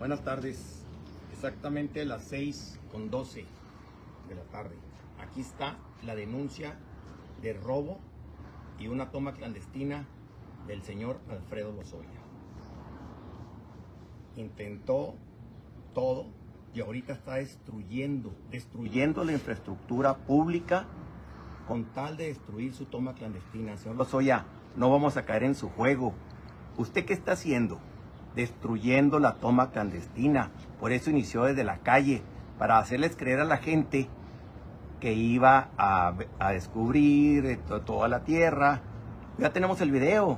Buenas tardes, exactamente las 6:12 de la tarde. Aquí está la denuncia de robo y una toma clandestina del señor Alfredo Lozoya. Intentó todo y ahorita está destruyendo la infraestructura pública con tal de destruir su toma clandestina. Señor Lozoya, no vamos a caer en su juego. ¿Usted qué está haciendo? Destruyendo la toma clandestina. Por eso inició desde la calle, para hacerles creer a la gente que iba a descubrir toda la tierra. Ya tenemos el video.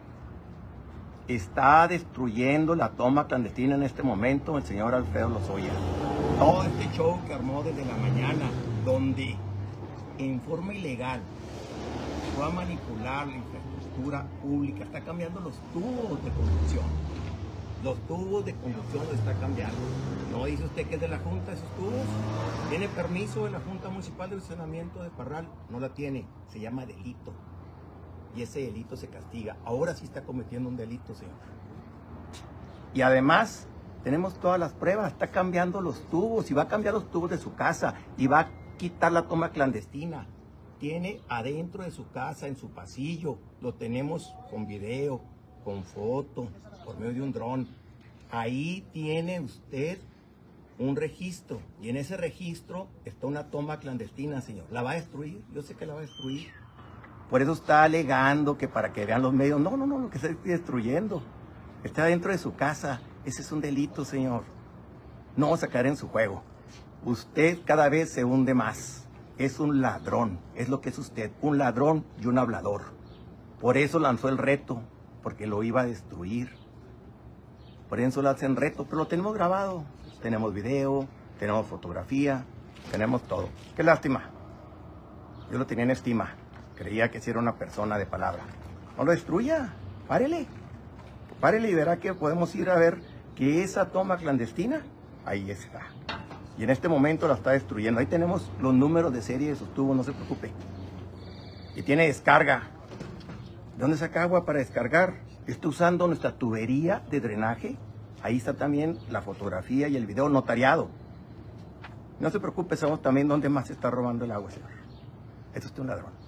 Está destruyendo la toma clandestina en este momento el señor Alfredo Lozoya. Todo este show que armó desde la mañana, donde en forma ilegal va a manipular la infraestructura pública, está cambiando los tubos de conducción. Los tubos de conducción lo está cambiando. ¿No dice usted que es de la Junta esos tubos? ¿Tiene permiso de la Junta Municipal de Saneamiento de Parral? No la tiene, se llama delito. Y ese delito se castiga. Ahora sí está cometiendo un delito, señor. Y además, tenemos todas las pruebas, está cambiando los tubos, y va a cambiar los tubos de su casa, y va a quitar la toma clandestina. Tiene adentro de su casa, en su pasillo, lo tenemos con video, con foto, por medio de un dron. Ahí tiene usted un registro, y en ese registro está una toma clandestina, señor. ¿La va a destruir? Yo sé que la va a destruir. Por eso está alegando que para que vean los medios. No, lo que está destruyendo está dentro de su casa. Ese es un delito, señor. No vamos a caer en su juego. Usted cada vez se hunde más. Es un ladrón, es lo que es usted, un ladrón y un hablador. Por eso lanzó el reto, porque lo iba a destruir. Por eso lo hacen reto, pero lo tenemos grabado. Tenemos video, tenemos fotografía, tenemos todo. Qué lástima. Yo lo tenía en estima. Creía que sí era una persona de palabra. No lo destruya, párele. Párele y verá que podemos ir a ver que esa toma clandestina, ahí está. Y en este momento la está destruyendo. Ahí tenemos los números de serie de sus tubos, no se preocupe. Y tiene descarga. ¿De dónde saca agua para descargar? Está usando nuestra tubería de drenaje. Ahí está también la fotografía y el video notariado. No se preocupe, sabemos también dónde más se está robando el agua, señor. Es usted un ladrón.